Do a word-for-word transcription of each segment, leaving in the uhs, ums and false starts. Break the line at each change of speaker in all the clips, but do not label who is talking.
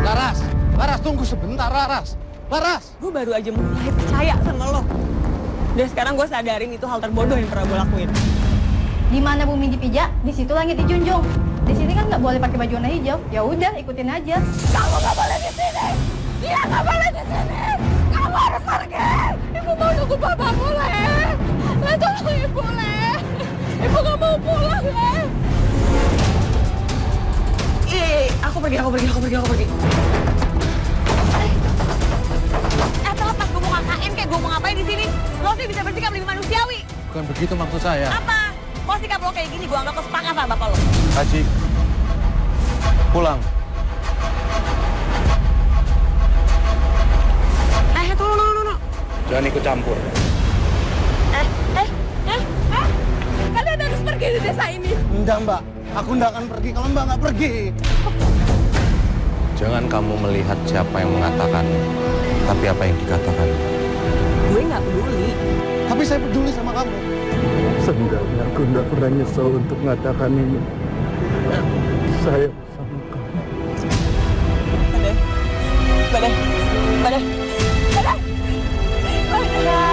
Laras, Laras tunggu sebentar Laras. Laras.
Gue baru aja mulai percaya sama lo. Dan sekarang gue sadarin itu hal terbodoh yang pernah gue lakuin.
Di mana bumi dipijak, di situ langit dijunjung. Di sini kan nggak boleh pakai baju warna hijau. Ya udah, ikutin aja.
Kamu nggak boleh di sini. Dia nggak boleh di sini. Kamu harus pergi. Ibu mau nunggu bapak pulang. Le, tolong ibu, Le. Ibu nggak mau pulang, Le. Ih, aku pergi, aku pergi, aku pergi, aku pergi. Eh, lepas gue mau K K N kayak gue mau ngapain di sini? Lo sih bisa bersikap lebih manusiawi.
Bukan begitu maksud saya.
Apa? Kalau sikap lo kayak gini, gue anggap lo sepakat sama bapak lo.
Haji, pulang.
Eh, tunggu, tunggu, tunggu.
Jangan ikut campur.
Eh, eh, eh, eh. Kalian harus pergi dari desa ini.
Enggak, Mbak. Aku enggak akan pergi kalau Mbak nggak pergi. Jangan kamu melihat siapa yang mengatakan, tapi apa yang dikatakan.
Gue nggak peduli.
Tapi saya peduli sama kamu.
Sebenarnya aku tidak pernah nyesel untuk mengatakan ini. Saya sama kamu.
Badai, badai, badai, badai, badai.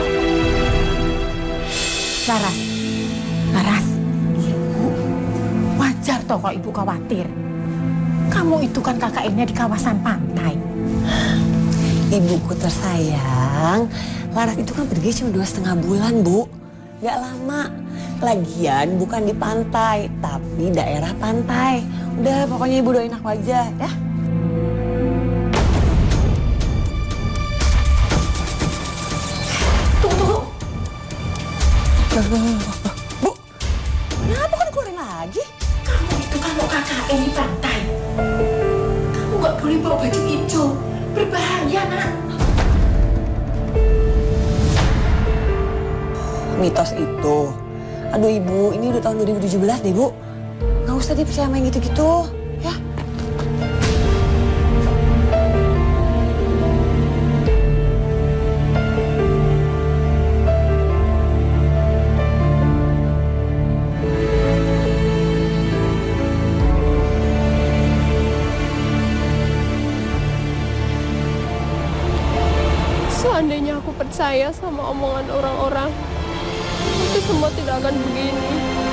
Laras, Laras, ibu, wajar toh kalau ibu khawatir. Kamu itu kan K K N-nya di kawasan pantai.
Ibuku tersayang, Laras itu kan pergi cuma dua setengah bulan, Bu. Gak lama. Lagian bukan di pantai, tapi daerah pantai. Udah, pokoknya ibu doain aku aja, ya.
Tunggu, tunggu.
Bu, kenapa kan keluarin lagi?
Kamu itu kan mau K K N di pantai. Kamu nggak boleh bawa baju hijau. Berbahaya, nak.
Mitos itu. Aduh ibu, ini udah tahun dua ribu tujuh belas deh bu. Nggak usah deh percaya main gitu-gitu, ya.
Seandainya aku percaya sama omongan orang-orang, itu semua tidak akan begini.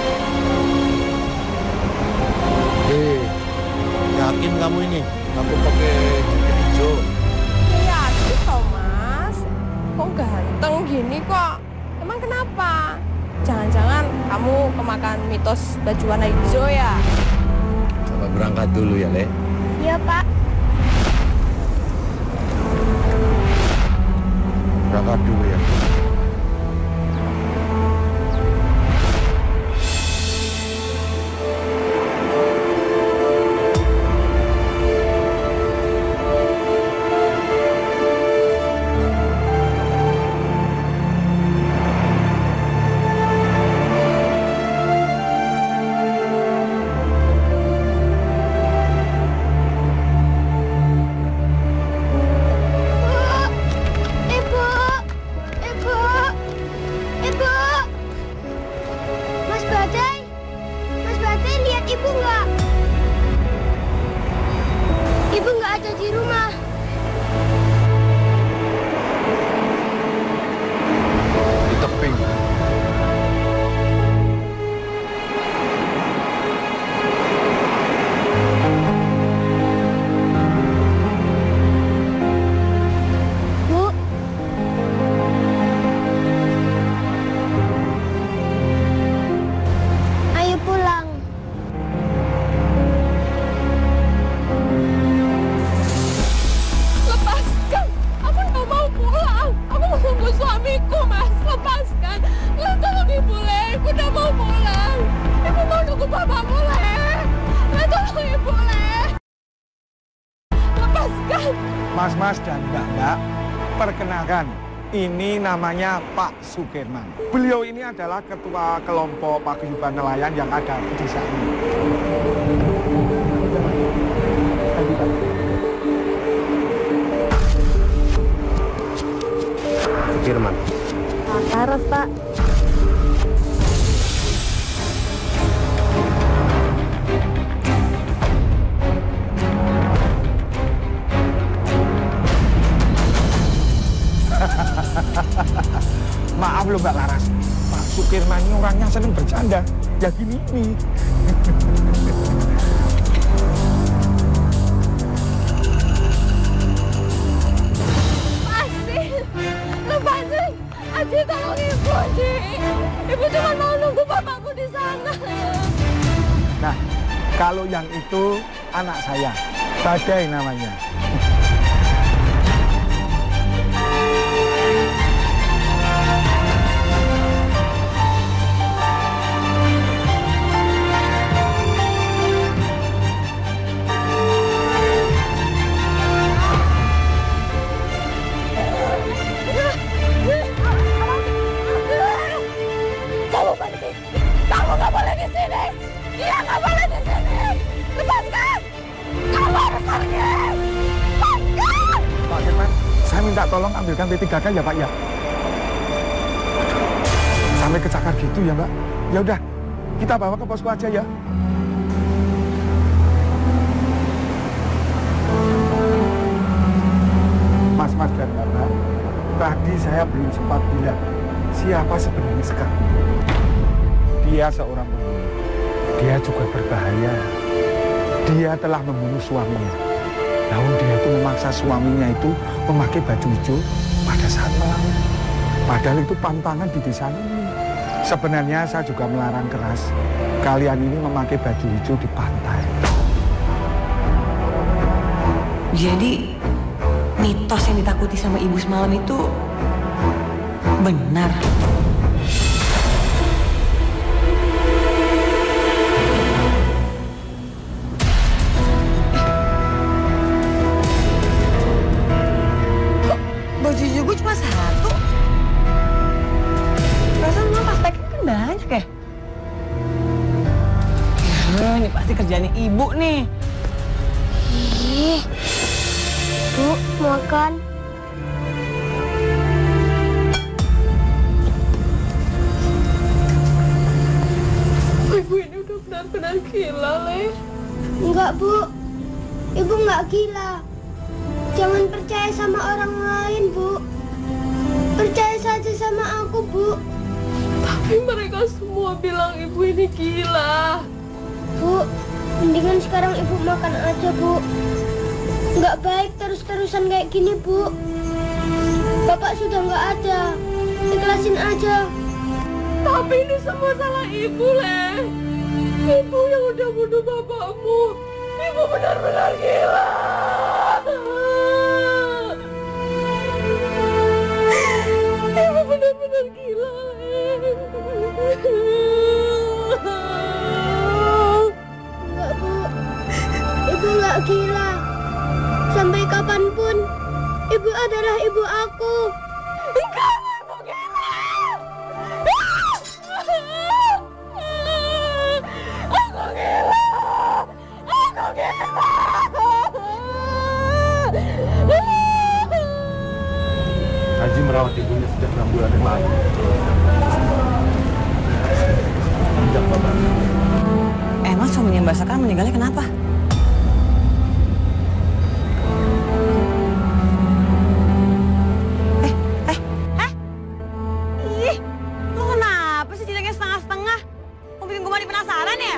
Hei, yakin kamu ini? Aku pakai jaket hijau.
Iya, sih Thomas. Kok ganteng gini kok? Emang kenapa? Jangan-jangan kamu kemakan mitos baju warna hijau ya?
Coba berangkat dulu ya, Le.
Iya, Pak.
Berangkat dulu ya.
Mas-mas dan mbak-mbak, perkenalkan, ini namanya Pak Sukirman. Beliau ini adalah ketua kelompok paguyuban nelayan yang ada di desa ini.
Sukirman.
Laras, Pak.
Maaf loh Mbak Laras, Pak Sukirman ini orangnya seneng bercanda. Ya gini ini.
Lepasin, lepasin. Aji tolong ibu, Aji. Ibu cuma mau nunggu bapakmu di sana.
Nah, kalau yang itu anak saya, Badai namanya.
Kamu pergi. Kamu nggak boleh di sini. Dia nggak boleh di sini. Lepaskan. Kamu harus pergi. Lepaskan.
Pak Firman, saya minta tolong ambilkan P tiga K ya Pak ya. Sampai kecakar gitu ya Mbak. Ya udah, kita bawa ke posko aja ya. Mas, Mas dan Mbak, tadi saya belum sempat bilang siapa sebenarnya Sekar. Dia seorang pembunuh. Dia juga berbahaya. Dia telah membunuh suaminya. Namun dia itu memaksa suaminya itu memakai baju hijau pada saat melaut. Padahal itu pantangan di desa ini. Sebenarnya saya juga melarang keras kalian ini memakai baju hijau di pantai.
Jadi mitos yang ditakuti sama ibu semalam itu benar. Kok baju gue cuma satu? Perasaan mama pas packing kan banyak ya? Ya, ini pasti kerjaannya ibu nih.
Ih, Bu, makan.
Ibu ini udah benar-benar gila, Le.
Enggak, Bu. Ibu nggak gila. Jangan percaya sama orang lain, Bu. Percaya saja sama aku, Bu.
Tapi mereka semua bilang ibu ini gila.
Bu, mendingan sekarang Ibu makan aja, Bu. Nggak baik terus-terusan kayak gini, Bu. Bapak sudah nggak ada. Ikhlasin aja.
Tapi ini semua salah ibu, Le. Ibu yang udah bunuh bapakmu. Ibu benar-benar gila. Ibu benar-benar gila, Le.
Enggak, Bu. Ibu nggak gila. Sampai kapanpun, Ibu adalah ibu aku.
Kamu ibu gila. Aku gila. Aku gila.
Haji merawat ibunya sejak enam bulan yang lalu. Sejak bapak.
Emang suaminya Mbak Sekar meninggalnya kenapa? Eh, eh, eh? Ih, lo kenapa sih ceritanya setengah-setengah? Mau bikin gue mati penasaran ya?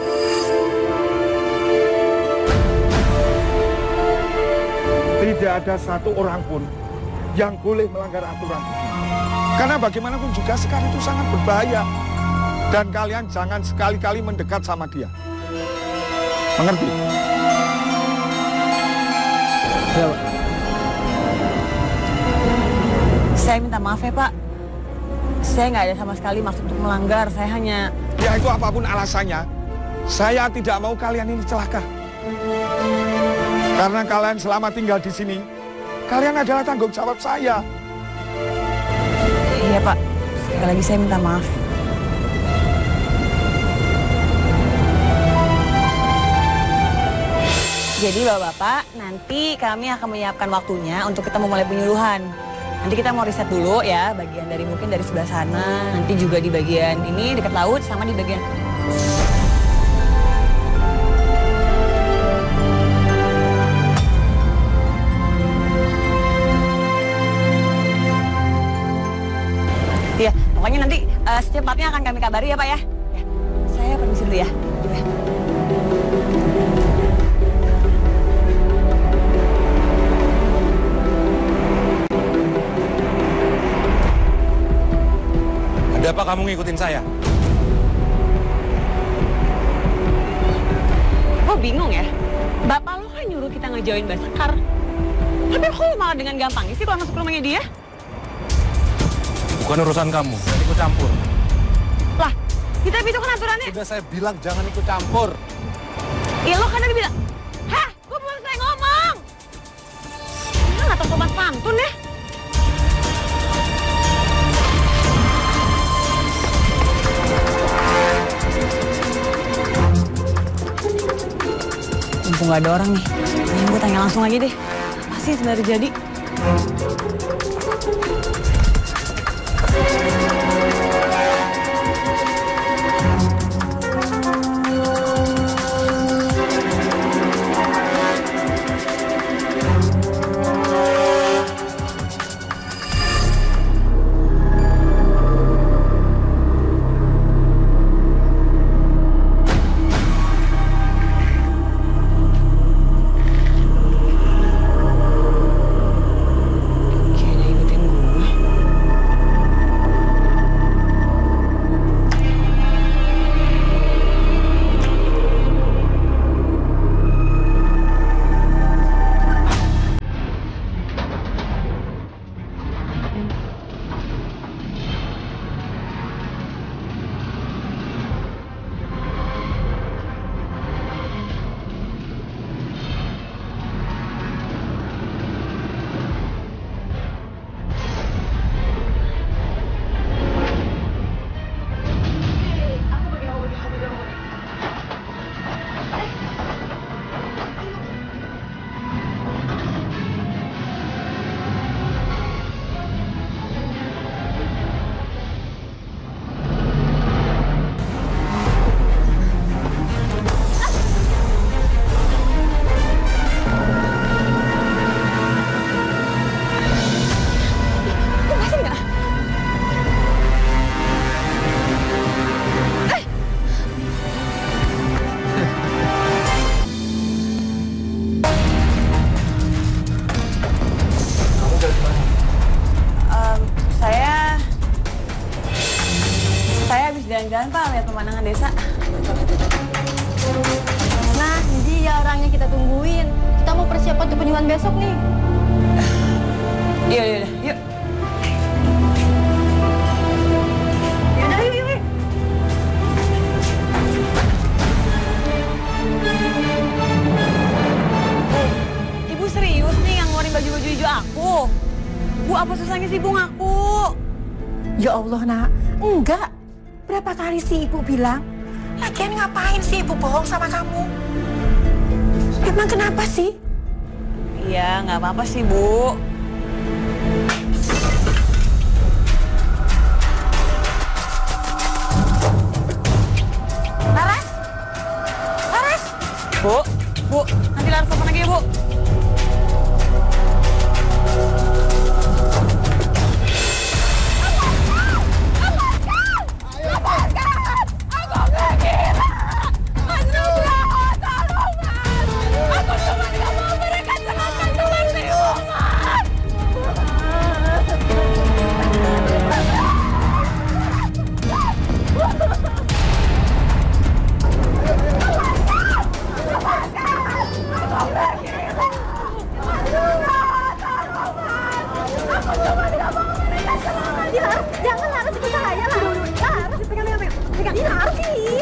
Tidak ada satu orang pun yang boleh melanggar aturan ini. Karena bagaimanapun juga Sekar itu sangat berbahaya. Dan kalian jangan sekali-kali mendekat sama dia. Mengerti?
Ya, Pak. Saya minta maaf ya, Pak. Saya nggak ada sama sekali maksud untuk melanggar. Saya hanya...
Ya itu apapun alasannya, saya tidak mau kalian ini celaka. Karena kalian selama tinggal di sini, kalian adalah tanggung jawab saya.
Iya, Pak. Sekali lagi saya minta maaf. Jadi Bapak-Bapak, nanti kami akan menyiapkan waktunya untuk kita memulai penyuluhan. Nanti kita mau riset dulu ya, bagian dari mungkin dari sebelah sana, nanti juga di bagian ini dekat laut, sama di bagian... Iya, Uh, secepatnya akan kami kabari ya Pak ya. Ya, saya permisi dulu ya. Gitu ya.
Ada apa kamu ngikutin saya?
Gue bingung ya. Bapak lo kan nyuruh kita ngejauhin Mbak Sekar. Tapi kok lo malah dengan gampangnya sih kalau masuk ke rumahnya dia?
Bukan urusan kamu, jangan ikut campur.
Lah, kita itu kan aturannya.
Sudah saya bilang jangan ikut campur.
Iya lo kan tadi bilang. Hah, gue belum selesai ngomong. Lo nggak tahu sopan santun ya? Mumpung gak ada orang nih, ini gue tanya langsung aja deh. Apa sih sebenarnya terjadi? Jalan-jalan Pak, lihat pemandangan desa.
Nah, ini dia orangnya kita tungguin. Kita mau persiapan untuk penyuluhan besok nih.
Iya, iya, iya, yuk. Yaudah, yuk, yuk, yuk. Ibu serius nih yang ngeluarin baju-baju hijau aku? Bu, apa susahnya sih Bu ngaku?
Ya Allah nak, enggak. Berapa kali sih ibu bilang? Lagian ngapain sih ibu bohong sama kamu? Emang kenapa sih?
Iya, nggak apa-apa sih Bu. Laras? Laras? Bu, Bu, nanti Laras telepon lagi ya Bu.
Jangan Laras ikut saya lah. Laras pegang pegang pegang. Pegang ini Laras sih.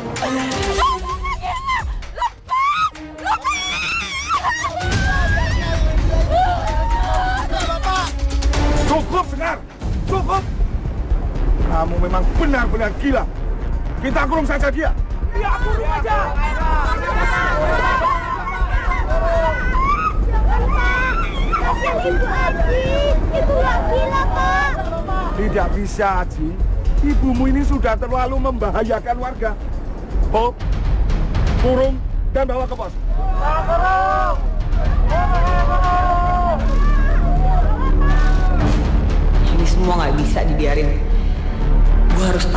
Cukup Sekar, cukup. Kamu memang benar-benar gila. Kita kurung saja dia. Iya, kurung aja.
Kasihan Ibu Aji, Ibu nggak gila Pak.
Tidak bisa, Aji. Ibumu ini sudah terlalu membahayakan warga. Bob, kurung dan bawa ke pos. Kurung!
Ini semua nggak bisa dibiarin. Gue harus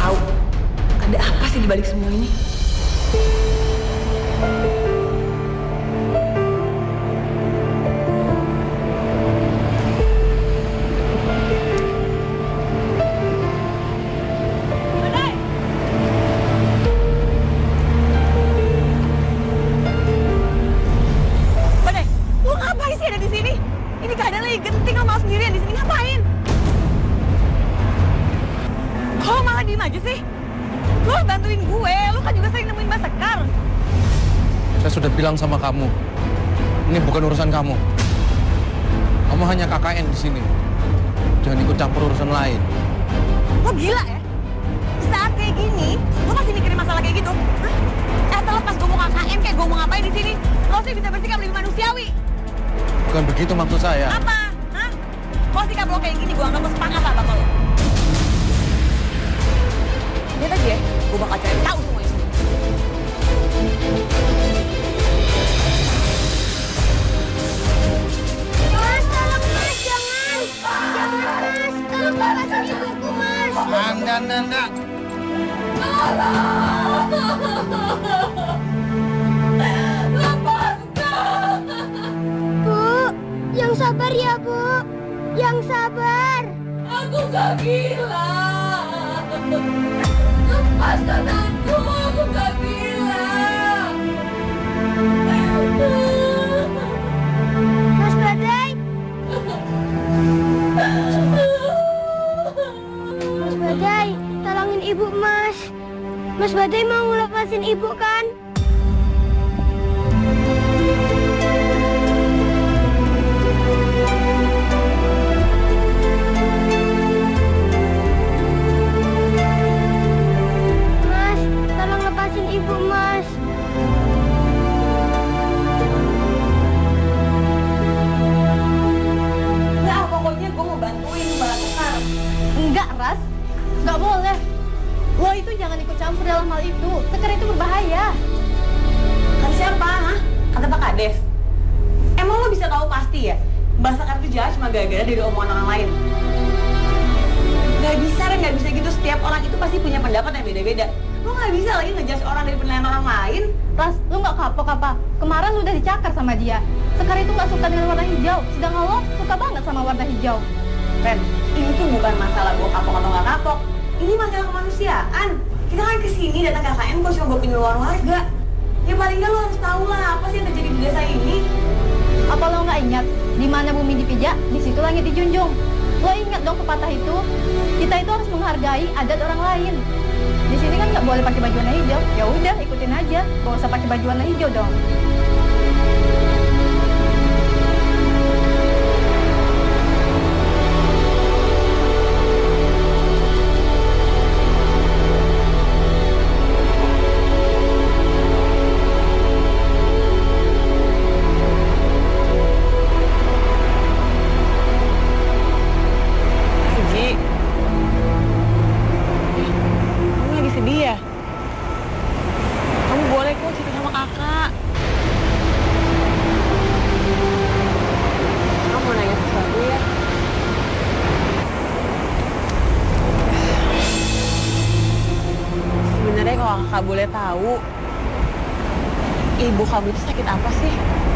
lagi genting, lo malah sendirian di sini ngapain? Kok lo malah diem aja sih? Lo harus bantuin gue, lo kan juga sering nemuin Mbak Sekar.
Saya sudah bilang sama kamu, ini bukan urusan kamu. Kamu hanya K K N di sini. Jangan ikut campur urusan lain.
Lo gila ya? Saat kayak gini, lo masih mikirin masalah kayak gitu? Hah? Eh, terlepas gue mau K K N kayak gue mau ngapain di sini? Lo sih bisa bersikap lebih manusiawi.
Bukan begitu maksud saya.
Apa? Hah? Kalau sikap lo kayak gini, gue anggap lo sepakat lah bapak lo. Lihat aja ya, gue bakal cari tahu semuanya.
Mas, tolong mas, jangan. Jangan mas, tolong lepasin ibuku mas.
Enggak, enggak, enggak.
Bu, yang sabar ya bu. Yang sabar.
Aku gak gila. Lepaskan aku, aku gak gila.
Mas Badai. Mas Badai, tolongin ibu mas. Mas Badai mau lepasin ibu kan? Mas, tolong lepasin ibu mas.
Nah, pokoknya gue mau bantuin Mbak Sekar.
Enggak, Ras. Enggak boleh. Lo itu jangan ikut campur dalam hal itu. Sekar itu berbahaya.
Kata siapa, hah? Kata Pak Kades. Emang lo bisa tahu pasti ya? Mbak Sekar itu jahat cuma gara-gara dari omongan orang lain. Gak bisa, Ren, gak bisa gitu. Setiap orang itu pasti punya pendapat yang beda-beda. Lo gak bisa lagi ngejudge orang dari penilaian orang lain.
Ras, lu nggak kapok apa? Kemarin lu udah dicakar sama dia. Sekar itu nggak suka dengan warna hijau, sedangkan lo suka banget sama warna hijau.
Ren, ini tuh bukan masalah gue kapok atau gak kapok. Ini masalah kemanusiaan. Kita kan kesini datang K K N kok cuma buat penyuluhan warga. Ya paling nggak lo harus tahu lah apa sih yang terjadi di desa ini.
Apa lo nggak ingat? Di mana bumi dipijak, di situ langit dijunjung. Lo ingat dong pepatah itu? Kita itu harus menghargai adat orang lain. Di sini kan nggak boleh pakai baju warna hijau. Ya udah, ikutin aja. Gak usah pakai baju warna hijau dong.
Haji, kamu lagi sedih ya? Kamu boleh kok cerita sama kakak. Kamu mau nanya sesuatu ya? Sebenarnya kalau kakak boleh tahu, ibu kamu itu sakit apa sih?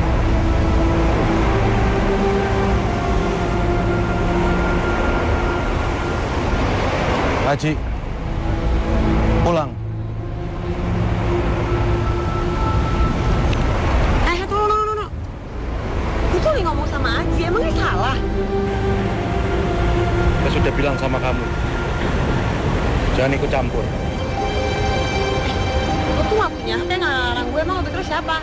Haji, pulang.
Eh, tunggu, tunggu, tunggu. Gue tuh lagi ngomong sama Aji, emangnya salah?
Saya sudah bilang sama kamu, jangan ikut campur.
Lo tuh gak punya hak yang ngelarang gue, emang lebih terus siapa?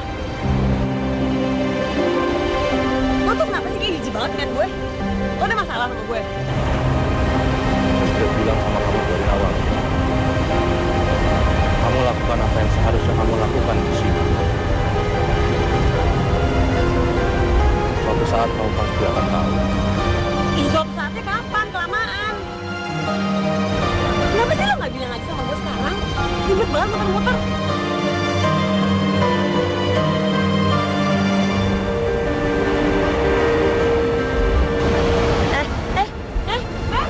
Lo tuh kenapa sih kayak jijik banget dengan gue? Lo ada masalah sama gue?
Saya sudah bilang sama kamu dari awal. Kamu lakukan apa yang seharusnya kamu lakukan di sini. Suatu saat kamu pasti akan tahu.
Ih, suatu saatnya kapan? Kelamaan. Kenapa sih lo gak bilang aja sama gue sekarang? Ribet banget muter-muter. Eh, eh, eh, eh.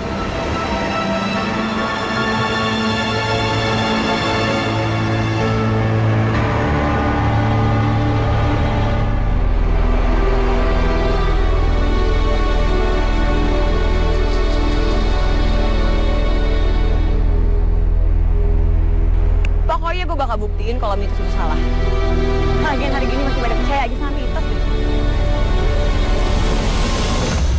Pokoknya gue bakal buktiin kalau mitos itu salah. Lagian hari gini masih pada percaya aja sama mitos deh.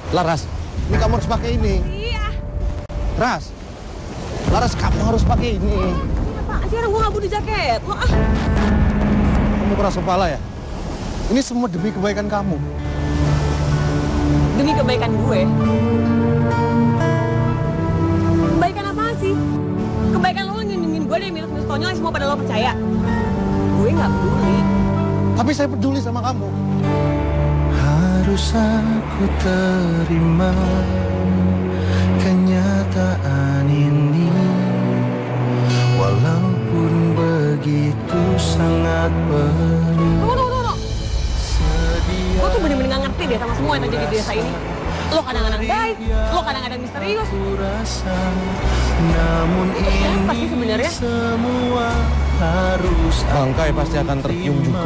Laras, ini kamu harus pakai ini.
Iya.
Ras, Laras kamu harus pakai ini.
Apaan sih, orang gue nggak butuh jaket lo ah.
Kamu keras kepala ya? Ini semua demi kebaikan kamu.
Demi kebaikan gue. Kebaikan apa sih? Kebaikan lo ngelindungin gue dari minus-minus konyol yang semua pada lo percaya. Gue nggak peduli.
Tapi saya peduli sama kamu.
Harus aku terima kenyataan ini, walaupun begitu sangat perih.
Tunggu, tunggu, tunggu. Gue tuh bener-bener gak ngerti deh sama semua yang terjadi di desa ini. Lo kadang-kadang baik, lo kadang-kadang misterius.
Namun
Siapa sih sebenarnya?
semua harus
Bangkai pasti akan tercium juga.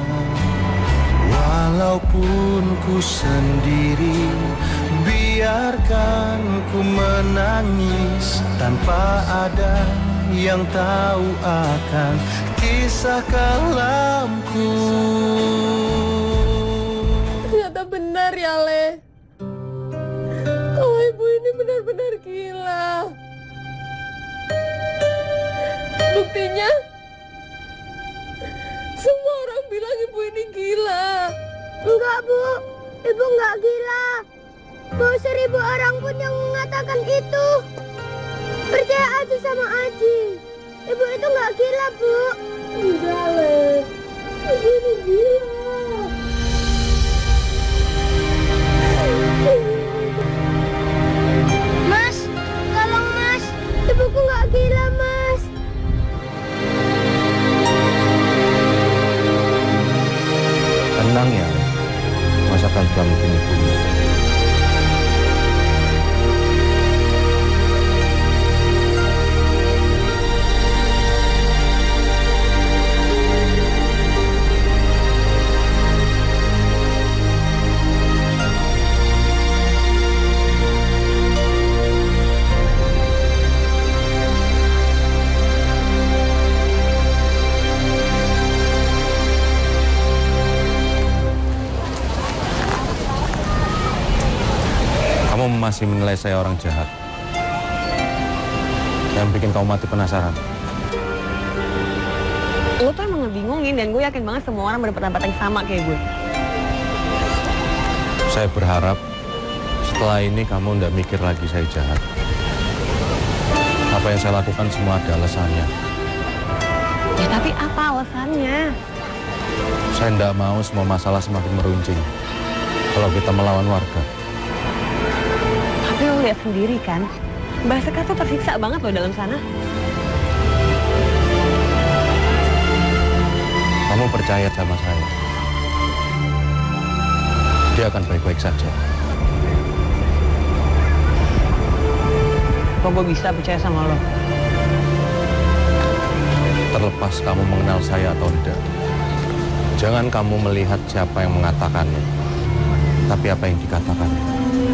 Walaupun ku sendiri, biarkan ku menangis tanpa ada yang tahu akan kisah kelamku.
Ternyata benar ya, Le. Kalau ibu ini benar-benar gila. Buktinya, semua orang bilang ibu ini gila.
Enggak, Bu. Ibu enggak gila. Bu, seribu orang pun yang mengatakan itu. Percaya aja sama Aji. Ibu itu enggak gila, Bu.
Enggak, Le. Ibu ini gila.
Mas, tolong Mas. Ibuku enggak gila, Mas.
Tenang ya, masakan kamu ini pun. Kamu masih menilai saya orang jahat. Yang bikin kamu mati penasaran.
Lo tuh emang ngebingungin dan gue yakin banget semua orang berpendapat yang sama kayak gue.
Saya berharap setelah ini kamu nggak mikir lagi saya jahat. Apa yang saya lakukan semua ada alasannya.
Ya tapi apa alasannya?
Saya nggak mau semua masalah semakin meruncing kalau kita melawan warga.
Tapi lo lihat sendiri kan, Mbak Seka tuh tersiksa banget loh dalam sana.
Kamu percaya sama saya. Dia akan baik-baik saja.
Kok gue bisa percaya sama lo?
Terlepas kamu mengenal saya atau tidak, jangan kamu melihat siapa yang mengatakannya, tapi apa yang dikatakannya.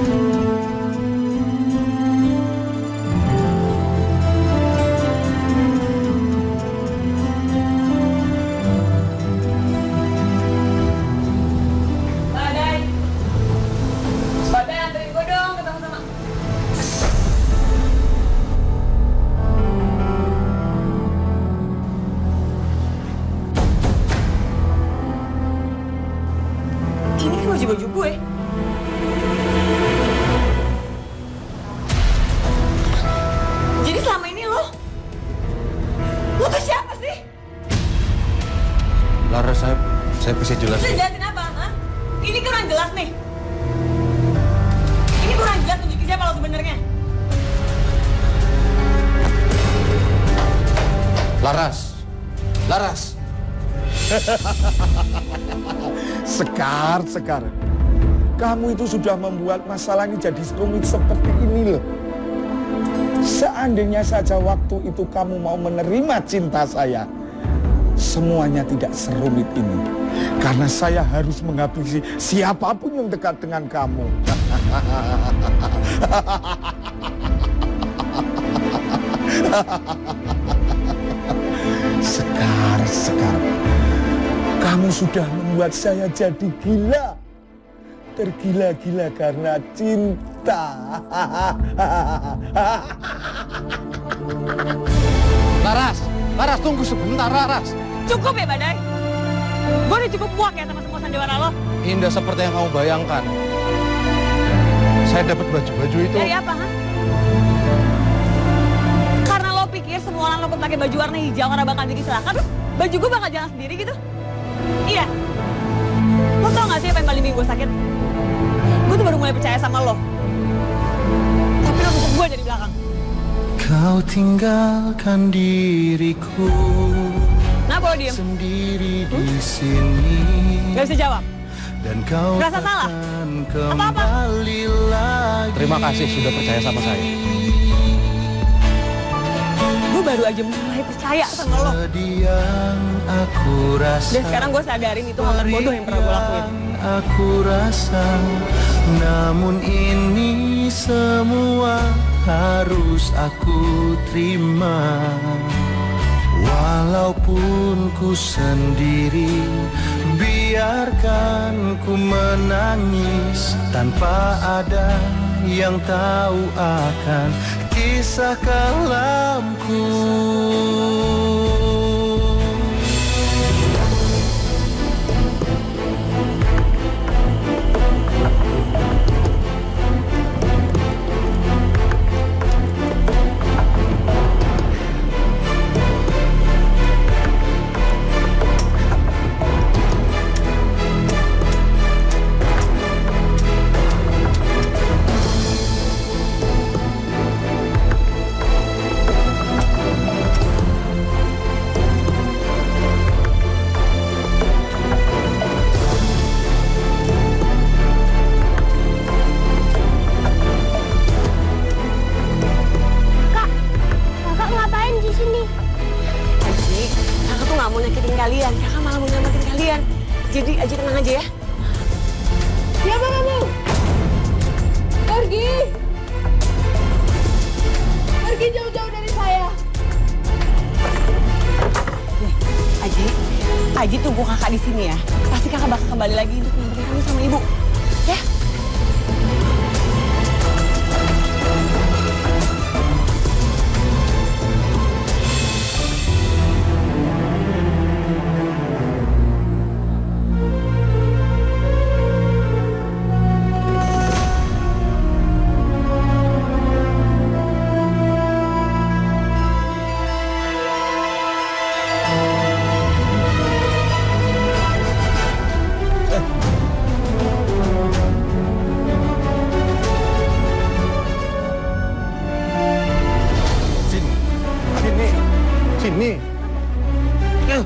Baju gue. Jadi selama ini lo, lo tuh siapa sih?
Lara, saya, saya bisa jelasin.
Bisa jelasin apa? Hah? Ini kurang jelas nih. Ini kurang jelas tunjukin siapa lo sebenarnya.
Laras, Laras.
Sekar, Sekar. Kamu itu sudah membuat masalah ini jadi rumit seperti ini loh. Seandainya saja waktu itu kamu mau menerima cinta saya, semuanya tidak serumit ini. Karena saya harus menghabisi siapapun yang dekat dengan kamu. Sekar, Sekar. Kamu sudah membuat saya jadi gila. tergila-gila karena cinta.
Laras, Laras tunggu sebentar Laras.
Cukup ya Badai. Gue udah cukup muak ya sama semua sandiwara lo.
Indah seperti yang kamu bayangkan. Saya dapat baju-baju itu.
Dari apa, ha? Karena lo pikir semua orang dapat pakai baju warna hijau karena bakal jadi silakan, terus baju gue bakal jalan sendiri gitu? Iya. Lo tau gak sih apa yang paling bikin gue sakit? Gue tuh baru mulai percaya sama lo. Tapi lo tusuk gue dari belakang.
Kau tinggalkan diriku.
Kenapa lo diem?
Sendiri di sini.
Gak bisa jawab.
Dan kau
Ngerasa salah? Apa-apa?
Lagi.
Terima kasih sudah percaya sama saya.
Gue baru aja mulai percaya sama lo.
Yang aku rasa.
Dan sekarang gue sadarin itu hal terbodoh yang pernah gue lakuin.
Aku rasa, namun ini semua harus aku terima. Walaupun ku sendiri, biarkan ku menangis tanpa ada yang tahu akan kisah kelamku.
Kalian, kakak malah mau nyelamatin kalian. Jadi Aji tenang aja ya.
Siapa kamu? Pergi! Pergi jauh-jauh dari saya.
Nih, Aji, Aji tunggu kakak di sini ya. Pasti kakak bakal kembali lagi untuk nyelamatin kamu sama ibu. Ya?
Sini. Eh.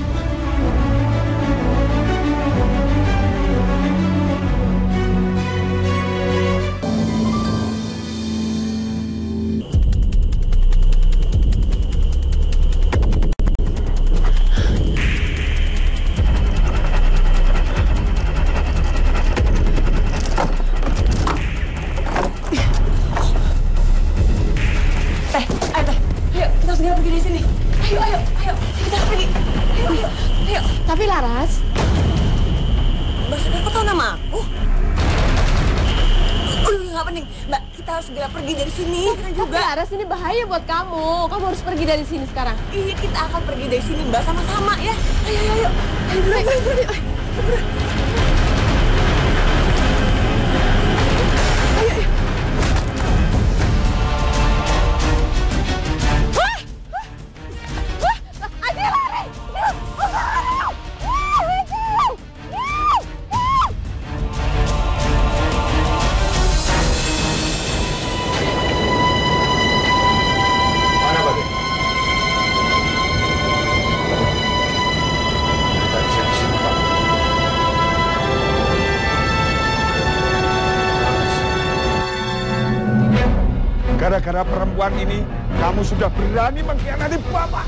Teh, ayo teh. Ayo, kita segera pergi dari sini. Ayo, ayo, ayo. Kita pergi. Ayo, ayo, ayo.
Tapi Laras,
Mbak Sudah, kok tahu nama aku? Udah, nggak penting. Mbak, kita harus segera pergi dari sini. Kita
tapi
juga.
Laras ini bahaya buat kamu. Kamu harus pergi dari sini sekarang.
Iya, kita akan pergi dari sini, Mbak, sama-sama ya. Ayo, ayo, ayo. Ayo, dulu, ayo, dulu, ayo. Ayo, ayo.
Wah! Wah! Adi lari!
Mana Babe? Kita bisa di sini, Pak. Gara-gara perempuan ini, kamu sudah berani mengkhianati Bapak.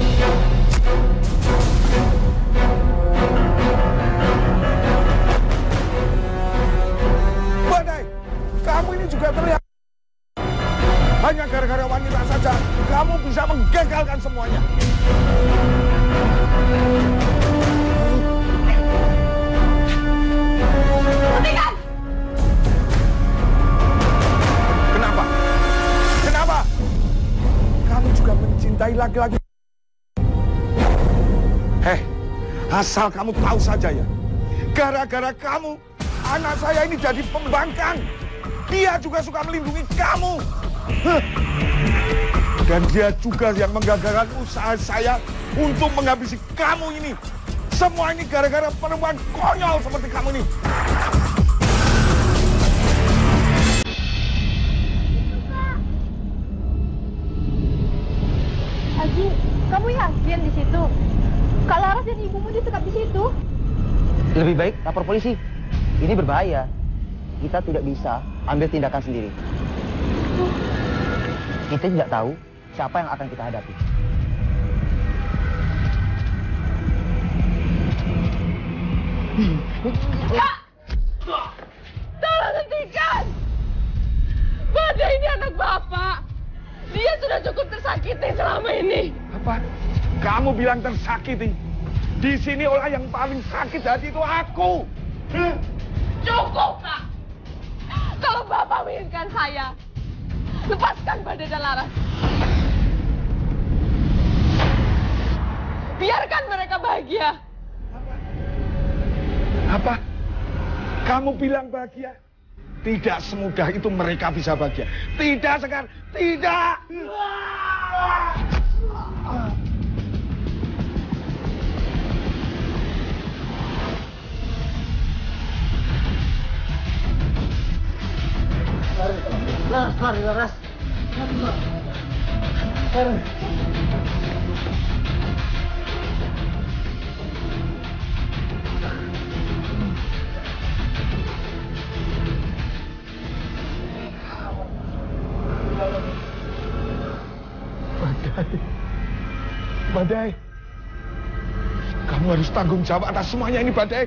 Badai, kamu ini juga terlihat. Hanya gara-gara wanita saja, kamu bisa menggagalkan semuanya.
Hentikan!
Asal kamu tahu saja ya, gara-gara kamu, anak saya ini jadi pembangkang. Dia juga suka melindungi kamu. Huh. Dan dia juga yang menggagalkan usaha saya untuk menghabisi kamu ini. Semua ini gara-gara perempuan konyol seperti kamu ini.
Aji, kamu yakin di situ? Kak Laras dan ibumu disekap di situ?
Lebih baik lapor polisi. Ini berbahaya. Kita tidak bisa ambil tindakan sendiri. Kita tidak tahu siapa yang akan kita hadapi.
Kak! Tolong hentikan! Badai ini anak bapak. Dia sudah cukup tersakiti selama ini.
Apa? Kamu bilang tersakiti? Di sini orang yang paling sakit hati itu aku. Huh?
Cukup, Kak! Kalau bapak menginginkan saya, lepaskan Badai dan Laras. Biarkan mereka bahagia.
Apa? Kamu bilang bahagia? Tidak semudah itu mereka bisa bahagia. Tidak, Sekar. Tidak.
Laras, lari, Laras. Laras.
Badai. Badai. Kamu harus tanggung jawab atas semuanya ini, Badai.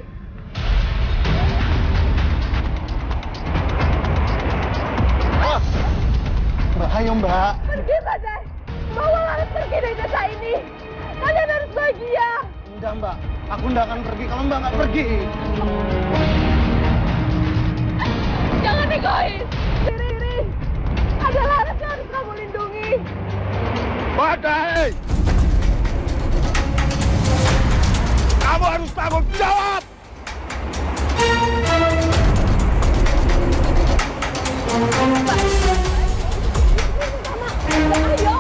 Oh. Mbak, ayo Mbak.
Pergi, Badai. Bawa Laras pergi dari desa ini. Kalian harus bahagia.
Enggak, Mbak. Aku enggak akan pergi kalau Mbak nggak pergi.
Jangan egois. Riri, ada Laras yang harus kamu lindungi.
Badai! Kamu harus tanggung jawab!
Ayo!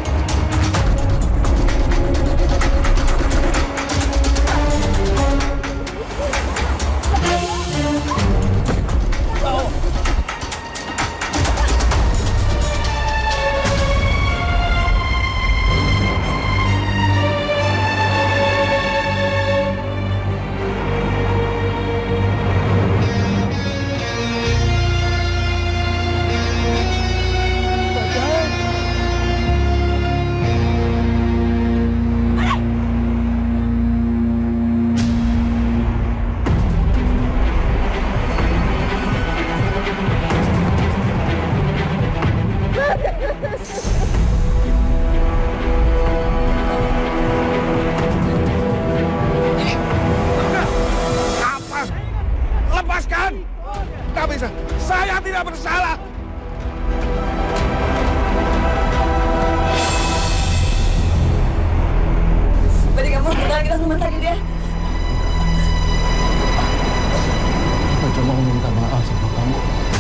Saya tidak bersalah.
Balik kamu, kita kita rumah sakit ya.
Aku cuma mau minta maaf sama kamu.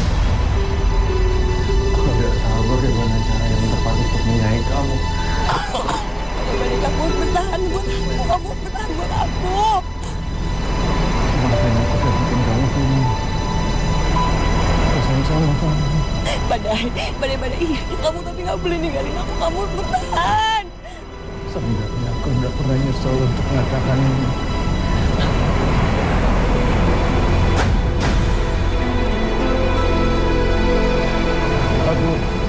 Aku tidak tahu bagaimana cara yang tepat untuk menyayangi kamu.
Balik kamu bertahan buat aku, kamu bertahan buat aku.
Maafin aku dan bikin kamu ini. Aku sayang sama kamu.
Badai, badai, badai, iya, kamu tapi nggak boleh ninggalin aku, kamu bertahan.
Sebenarnya aku tidak pernah nyesel untuk mengatakan ini. Aku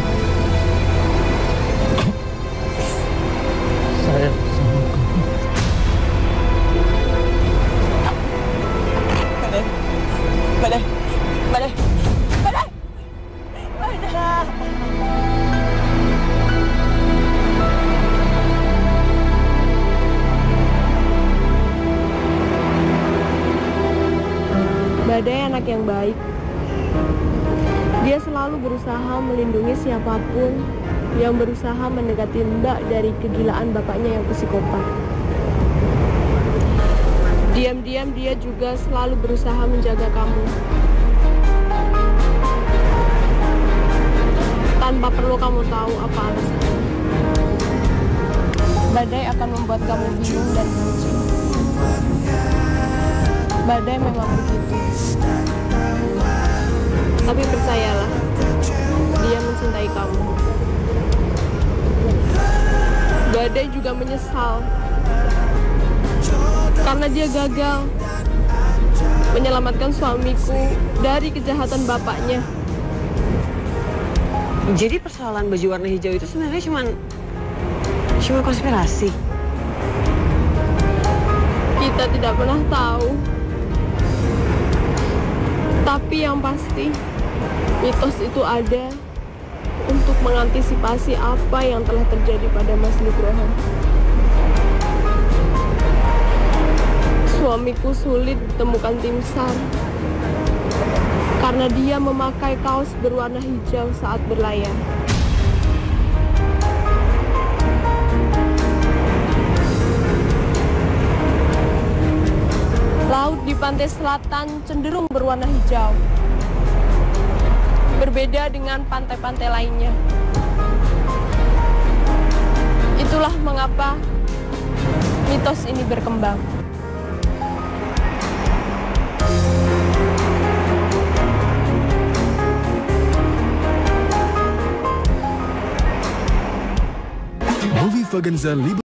sayang sama kamu.
Badai, badai, badai, badai, badai.
Badai anak yang baik. Dia selalu berusaha melindungi siapapun yang berusaha mendekati Mbak dari kegilaan bapaknya yang psikopat. Diam-diam dia juga selalu berusaha menjaga kamu. Tanpa perlu kamu tahu apa alasannya. Badai akan membuat kamu bingung dan benci. Badai memang begitu. Tapi percayalah, dia mencintai kamu. Badai juga menyesal karena dia gagal menyelamatkan suamiku dari kejahatan bapaknya.
Jadi persoalan baju warna hijau itu sebenarnya cuma cuma konspirasi.
Kita tidak pernah tahu. Tapi yang pasti, mitos itu ada untuk mengantisipasi apa yang telah terjadi pada Mas Nugroho. Suamiku sulit ditemukan tim SAR karena dia memakai kaos berwarna hijau saat berlayar. Laut di pantai selatan cenderung berwarna hijau. Berbeda dengan pantai-pantai lainnya. Itulah mengapa mitos ini berkembang.
Movie Vaganza